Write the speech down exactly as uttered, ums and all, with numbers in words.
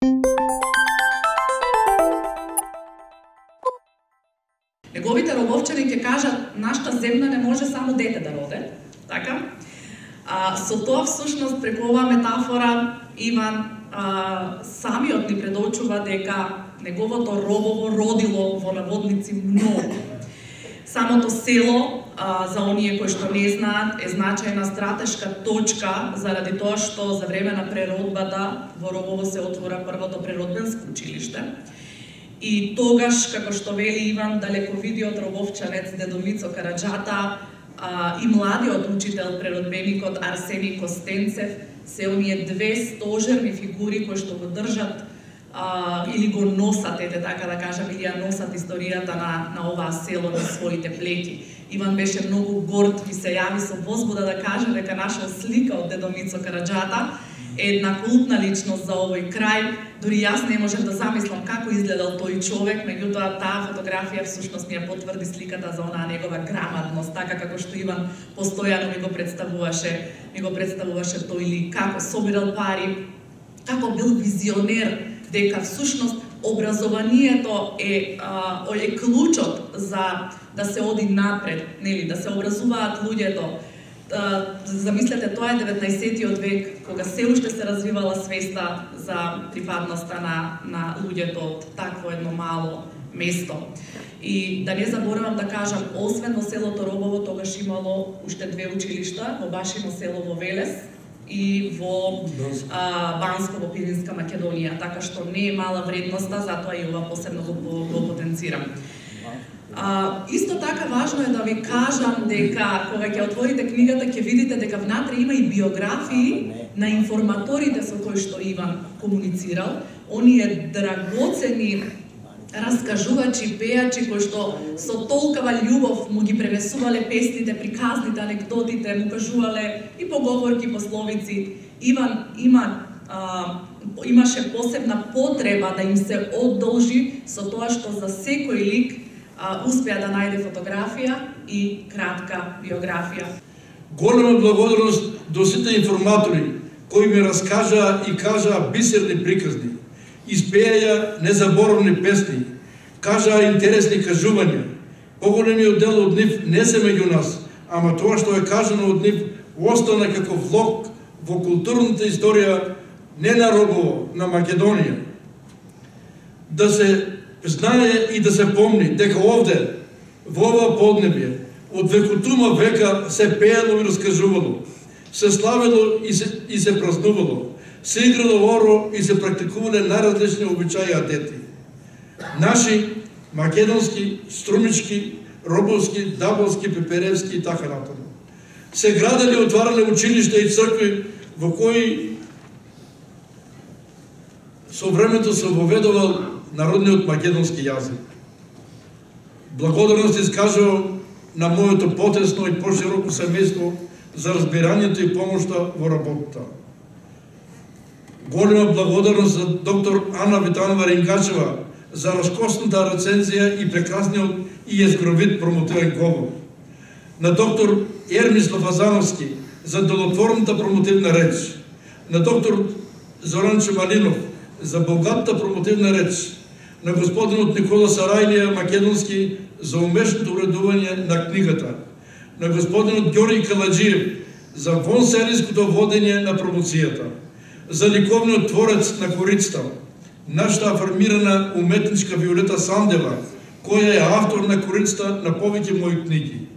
Неговите робовчани ќе кажат, нашата земја не може само дете да роде, така? А, со тоа всушност преку оваа метафора Иван а, самиот ни предочува дека неговото робово родило во наводници многу. Самото село, а, за оние кои што не знаат, е значајна стратешка точка заради тоа што за време на преродбата во Робово се отвора првото преродбенско училиште. И тогаш, како што вели Иван, далековидиот робовчанец дедо Мицо Караџата а, и младиот учител преродбеникот Арсений Костенцев се оние две стожерни фигури кои што го држат а, или го носат, ете така да кажам, или ја носат историјата на, на оваа село на своите плеки. Иван беше многу горд, ми се јави со возбуда да каже дека нашол слика од дедо Мицо Караџата е една култна личност за овој крај. Дури јас не можев да замислам како изгледал тој човек, меѓутоа таа фотографија всушност ми ја потврди сликата за онаа негова грамадност, така како што Иван постојано ми го представуваше, ми го представуваше тој лик, како собирал пари, како бил визионер, дека всушност образованието е, а, е клучот за да се оди напред, нели, да се образуваат луѓето. Замислете, тоа е деветнаесеттиот век, кога се уште се развивала свеста за припадноста на, на луѓето од такво едно мало место. И да не заборавам да кажам, освен во селото Робово, тогаш имало уште две училишта, во Башино село во Велес и во а, Банско во Пиринска Македонија, така што не е мала вредноста, затоа и ова посебно го, го потенцирам. А, исто така важно е да ви кажам дека кога ќе отворите книгата ќе видите дека внатре има и биографии на информаторите со кои што Иван комуницирал, оние драгоцени раскажувачи, пејачи кои што со толкова љубов му ги пренесувале песните, приказните, анекдотите, му кажувале и поговорки, пословици. Иван има а, имаше посебна потреба да им се одолжи со тоа што за секој лик а, успеа да најде фотографија и кратка биографија. Голема благодарност до сите информатори кои ми раскажаа и кажаа бисерни приказни, испеја незаборавни песни, кажаа интересни кажувања. Поголемиот дел од нив не се меѓу нас, ама тоа што е кажано од нив остана како влог во културната историја не на Робово, на Македонија. Да се знае и да се помни дека овде, во ова поднебје, од векотума века се пеело и раскажувало, се славело и се, и се празнувало, се играло оро и се практикувале најразлични обичаи и адети. Наши, македонски, струмички, робовски, даболски, пеперевски и така натаму. Се градели и отварале училишта и цркви во кои со времето се воведувал народниот македонски јазик. Благодарност искажувам на моето потесно и пошироко семејство за разбирањето и помошта во работата. Голема благодарност за доктор Ана Витанова Рингачева за раскосната рецензија и прекрасниот и езгровит промотивен говор. На доктор Ермислав Азановски за делотворната промотивна реч. На доктор Зоран Чемалинов за богатата промотивна реч. На господинот Никола Сарајлија Македонски за умешното уредување на книгата. На господинот Ѓорги Каладжиев за вонсериското водење на промоцијата. За ликовниот творец на корицата, нашата афирмирана уметничка Виолета Сандева, која е автор на корицата на повеќе мои книги.